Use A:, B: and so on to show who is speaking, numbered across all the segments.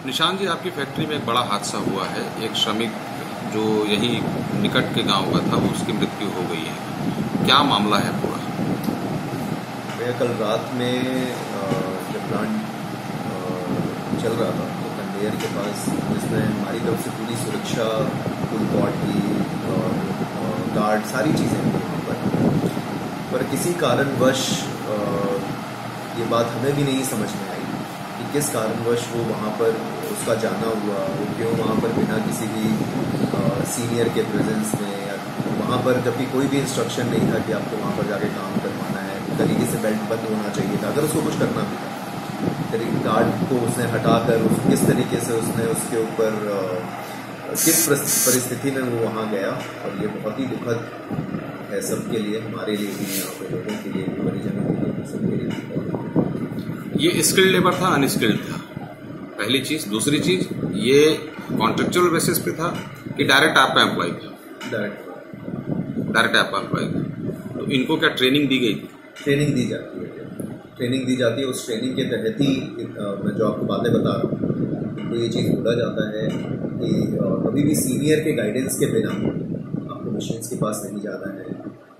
A: निशान जी, आपकी फैक्ट्री में एक बड़ा हादसा हुआ है। एक श्रमिक जो यहीं निकट के गांव का था, उसकी मृत्यु हो गई है। क्या मामला है पूरा?
B: मैं कल रात में जब प्लांट चल रहा था तो कन्वेयर के पास, जिसमें हमारी तरफ से पूरी सुरक्षा, फुल बॉडी और गार्ड, सारी चीज़ें थी वहाँ पर किसी कारणवश ये बात हमें भी नहीं समझ में आई कि किस कारणवश वो वहाँ पर उसका जाना हुआ, वो क्यों वहाँ पर बिना किसी भी सीनियर के प्रेजेंस में, या वहाँ पर जबकि कोई भी इंस्ट्रक्शन नहीं था कि आपको वहाँ पर जाके काम करवाना है, तरीके से बेल्ट बंद होना चाहिए था अगर उसको कुछ करना भी था। तरीके गार्ड को उसने हटाकर किस तरीके से उसने उसके ऊपर किस परिस्थिति में वो वहाँ गया, और ये बहुत ही दुखद है सबके लिए, हमारे लिए भी, यहाँ पे लोगों के लिए, परिजनों के लिए, सबके लिए।
A: ये स्किल्ड लेबर था, अनस्किल्ड था? पहली चीज। दूसरी चीज, ये कॉन्ट्रेक्चुअल बेसिस पे था कि डायरेक्ट आपका एम्प्लॉय था? डायरेक्ट आपका एम्प्लॉय था। तो इनको क्या ट्रेनिंग दी गई?
B: ट्रेनिंग दी जाती है, ट्रेनिंग दी जाती है। उस ट्रेनिंग के तहत ही मैं जो आपको बातें बता रहा हूँ, तो ये चीज़ बोला जाता है कि कभी भी सीनियर के गाइडेंस के बिना आपको मशीन के पास नहीं जाना है।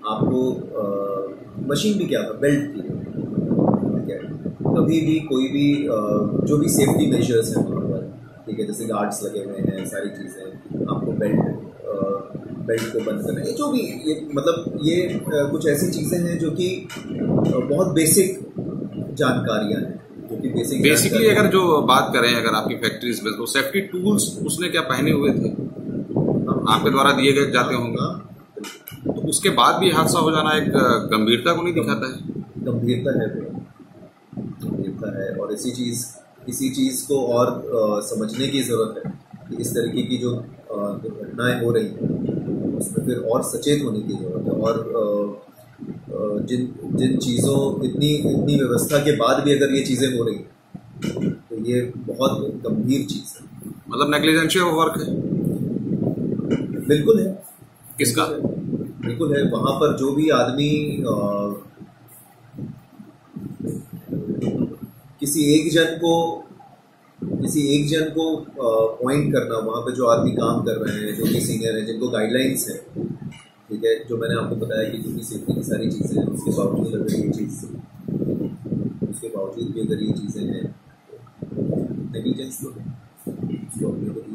B: आपको मशीन भी क्या था, बेल्ट थी, ठीक है। कभी भी कोई भी जो भी सेफ्टी मेजर्स हैं वहाँ पर, ठीक है, जैसे गार्ड्स लगे हुए हैं, सारी चीज़ें, आपको बेल्ट को बंद करना, ये जो भी, ये मतलब ये कुछ ऐसी चीज़ें हैं जो कि बहुत बेसिक जानकारियाँ हैं, जो कि
A: बेसिकली अगर जो बात करें, अगर आपकी फैक्ट्रीज में, तो सेफ्टी टूल्स उसने क्या पहने हुए थे? आपके द्वारा दिए गए जाते होंगे। तो उसके बाद भी हादसा हो जाना एक गंभीरता को नहीं दिखाता है?
B: गंभीरता है, गंभीरता है। और इसी चीज़ को और समझने की ज़रूरत है कि इस तरीके की जो घटनाएं हो रही हैं उसमें फिर और सचेत होने की ज़रूरत है। और जिन चीज़ों, इतनी व्यवस्था के बाद भी अगर ये चीज़ें हो रही हैं तो ये बहुत गंभीर चीज़ है।
A: मतलब नेग्लिजेंशियल वर्क है?
B: बिल्कुल है।
A: किसका?
B: बिल्कुल है। वहाँ पर जो भी आदमी किसी एक जन को पॉइंट करना, वहाँ पे जो आदमी काम कर रहे हैं, जो भी सीनियर हैं, जिनको गाइडलाइंस है, ठीक है, जो मैंने आपको बताया कि जो भी सेफ्टी की सारी चीज़ें हैं, उसके बावजूद भी अगर ये चीज़ें हैं, नेग्लिजेंस तो है, उसको अपने को